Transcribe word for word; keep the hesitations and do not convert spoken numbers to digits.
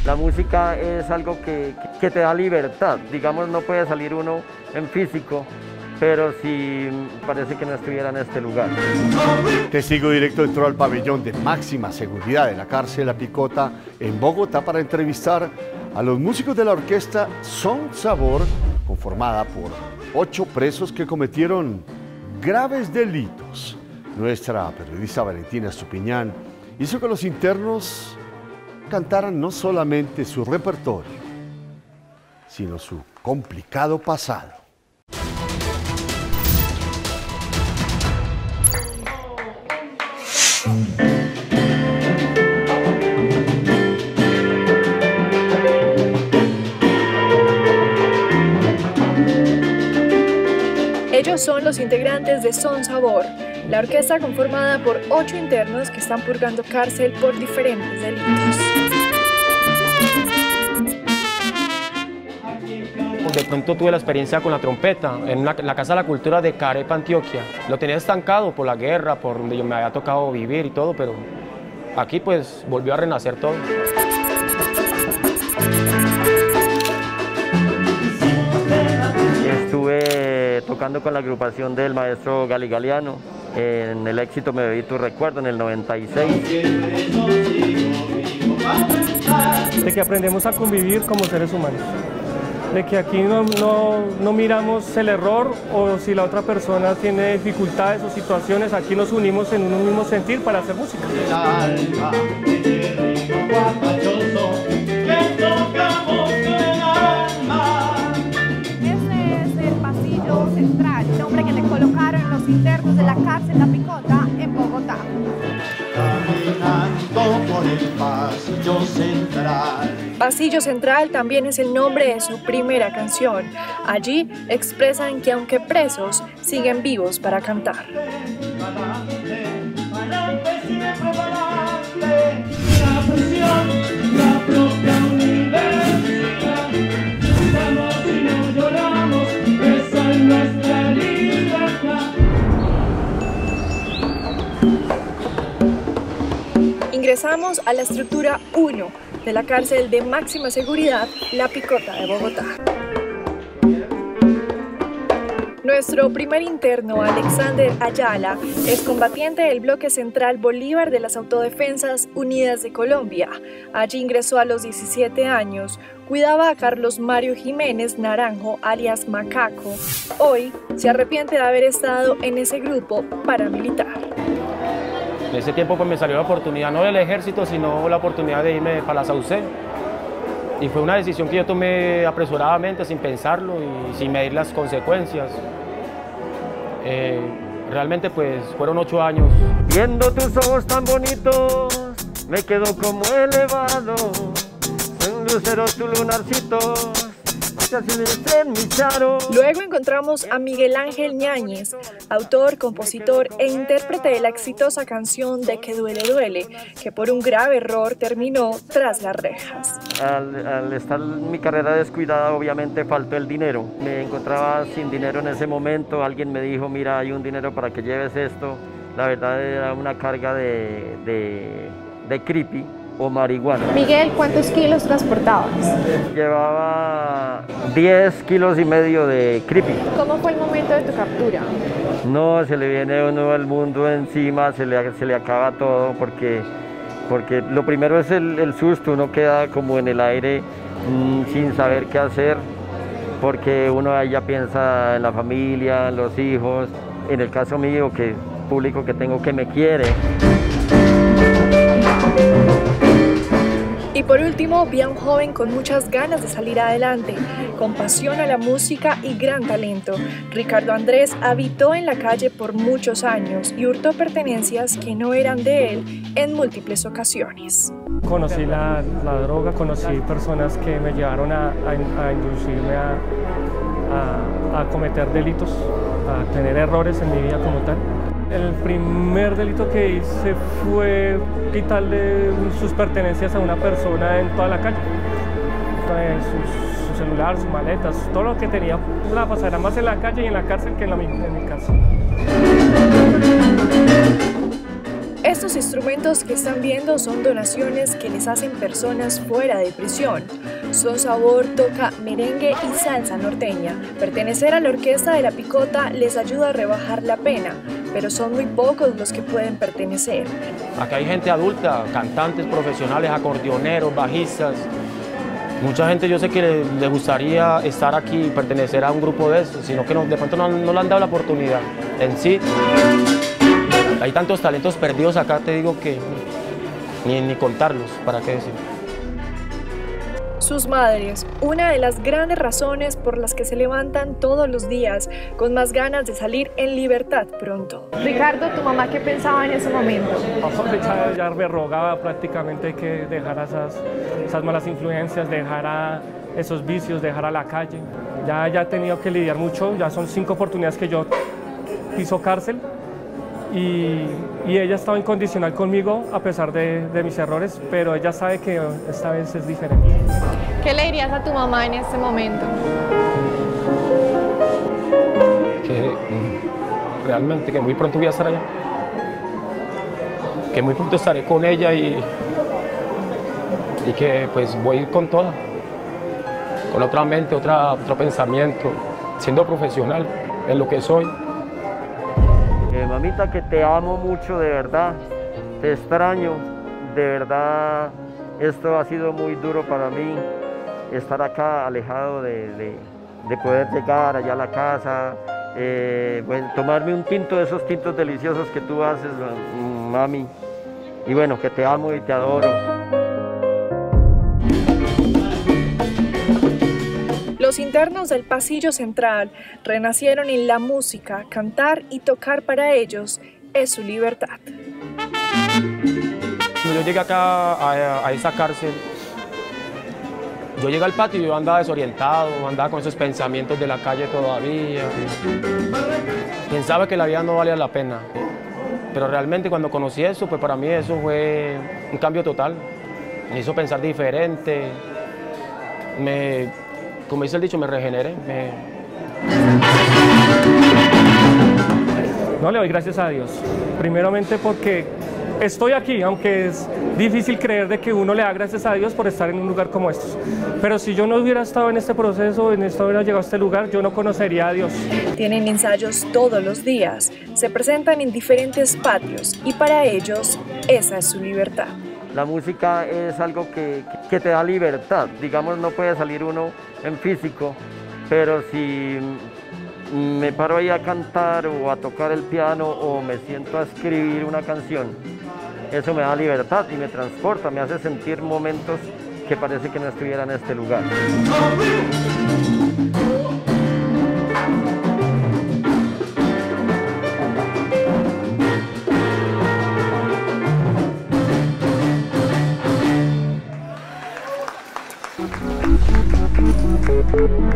La música es algo que, que te da libertad, digamos, no puede salir uno en físico, pero sí parece que no estuviera en este lugar. Testigo Directo entró al pabellón de máxima seguridad de la cárcel La Picota en Bogotá para entrevistar a los músicos de la orquesta Son Sabor, conformada por ocho presos que cometieron graves delitos. Nuestra periodista Valentina Estupiñán hizo que los internos cantaran no solamente su repertorio, sino su complicado pasado. Ellos son los integrantes de Son Sabor, la orquesta conformada por ocho internos que están purgando cárcel por diferentes delitos. De pronto tuve la experiencia con la trompeta en una, la Casa de la Cultura de Carepa, Antioquia. Lo tenía estancado por la guerra, por donde yo me había tocado vivir y todo, pero aquí pues volvió a renacer todo. Estuve tocando con la agrupación del maestro Gali Galeano en el éxito Me Bebí Tu Recuerdo en el noventa y seis. De que aprendemos a convivir como seres humanos. De que aquí no, no, no miramos el error o si la otra persona tiene dificultades o situaciones, aquí nos unimos en un mismo sentir para hacer música. Este es el pasillo central, el nombre que le colocaron los internos de la cárcel La Picota en Bogotá. Caminando por el pasillo central. Pasillo Central también es el nombre de su primera canción. Allí expresan que aunque presos, siguen vivos para cantar. Ingresamos a la estructura uno de la cárcel de máxima seguridad La Picota de Bogotá. Nuestro primer interno, Alexander Ayala, es combatiente del bloque central Bolívar de las Autodefensas Unidas de Colombia. Allí ingresó a los diecisiete años, cuidaba a Carlos Mario Jiménez Naranjo, alias Macaco. Hoy se arrepiente de haber estado en ese grupo paramilitar. En ese tiempo pues me salió la oportunidad, no del ejército, sino la oportunidad de irme para la Saucé. Y fue una decisión que yo tomé apresuradamente, sin pensarlo y sin medir las consecuencias. Eh, realmente pues fueron ocho años. Viendo tus ojos tan bonitos, me quedo como elevado. Soy un lucero, tu lunarcito. Luego encontramos a Miguel Ángel Ñáñez, autor, compositor e intérprete de la exitosa canción de Que Duele Duele, que por un grave error terminó tras las rejas. Al, al estar mi carrera descuidada, obviamente faltó el dinero. Me encontraba sin dinero en ese momento, alguien me dijo, mira, hay un dinero para que lleves esto. La verdad era una carga de, de, de creepy o marihuana. Miguel, ¿cuántos kilos transportabas? Llevaba diez kilos y medio de creepy. ¿Cómo fue el momento de tu captura? No, se le viene a uno el mundo encima, se le, se le acaba todo porque, porque lo primero es el, el susto, uno queda como en el aire mmm, sin saber qué hacer, porque uno ahí ya piensa en la familia, en los hijos, en el caso mío, que público que tengo que me quiere. Y por último, vi a un joven con muchas ganas de salir adelante, con pasión a la música y gran talento. Ricardo Andrés habitó en la calle por muchos años y hurtó pertenencias que no eran de él en múltiples ocasiones. Conocí la, la droga, conocí personas que me llevaron a, a, a inducirme a, a, a cometer delitos, a tener errores en mi vida como tal. El primer delito que hice fue quitarle sus pertenencias a una persona en toda la calle. Su, su celular, sus maletas, todo lo que tenía la pasará más en la calle y en la cárcel que en, la, en mi casa. Estos instrumentos que están viendo son donaciones que les hacen personas fuera de prisión. Son Sabor toca merengue y salsa norteña. Pertenecer a la orquesta de La Picota les ayuda a rebajar la pena, pero son muy pocos los que pueden pertenecer. Aquí hay gente adulta, cantantes profesionales, acordeoneros, bajistas. Mucha gente yo sé que le, le gustaría estar aquí y pertenecer a un grupo de esos, sino que no, de pronto no, no le han dado la oportunidad en sí. Hay tantos talentos perdidos acá, te digo que ni, ni contarlos, ¿para qué decir? Sus madres, una de las grandes razones por las que se levantan todos los días con más ganas de salir en libertad pronto. Ricardo, ¿tu mamá qué pensaba en ese momento? Ya, ya me rogaba prácticamente que dejara esas, esas malas influencias, dejara esos vicios, dejara la calle. Ya, ya he tenido que lidiar mucho, ya son cinco oportunidades que yo piso cárcel. Y, y ella estaba incondicional conmigo a pesar de, de mis errores, pero ella sabe que esta vez es diferente. ¿Qué le dirías a tu mamá en este momento? Que mm, realmente que muy pronto voy a estar allá, que muy pronto estaré con ella y, y que pues voy con toda, con otra mente, otra, otro pensamiento, siendo profesional en lo que soy. Eh, mamita, que te amo mucho, de verdad, te extraño, de verdad, esto ha sido muy duro para mí, estar acá alejado de, de, de poder llegar allá a la casa, eh, bueno, tomarme un tinto de esos tintos deliciosos que tú haces, mami, y bueno, que te amo y te adoro. Los internos del Pasillo Central renacieron en la música, cantar y tocar para ellos es su libertad. Cuando yo llegué acá a, a esa cárcel, yo llegué al patio y yo andaba desorientado, andaba con esos pensamientos de la calle todavía. Pensaba que la vida no valía la pena, pero realmente cuando conocí eso, pues para mí eso fue un cambio total. Me hizo pensar diferente, me... Como dice el dicho, me regeneré. Me... No, le doy gracias a Dios. Primeramente porque estoy aquí, aunque es difícil creer de que uno le da gracias a Dios por estar en un lugar como estos. Pero si yo no hubiera estado en este proceso, en esto hubiera llegado a este lugar, yo no conocería a Dios. Tienen ensayos todos los días, se presentan en diferentes patios y para ellos esa es su libertad. La música es algo que, que te da libertad, digamos, no puede salir uno en físico, pero si me paro ahí a cantar o a tocar el piano o me siento a escribir una canción, eso me da libertad y me transporta, me hace sentir momentos que parece que no estuviera en este lugar. Thank you.